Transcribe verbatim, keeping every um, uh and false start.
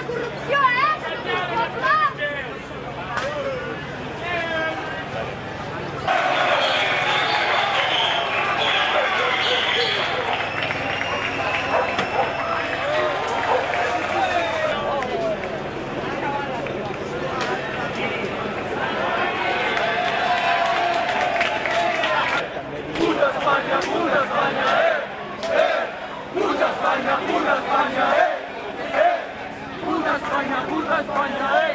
corrupció, eh? Que no és poble! Puta Espanya, puta Espanya, eh! Eh! Puta Espanya, puta Espanya, eh! Eh! Puta Espanya, puta Espanya, eh!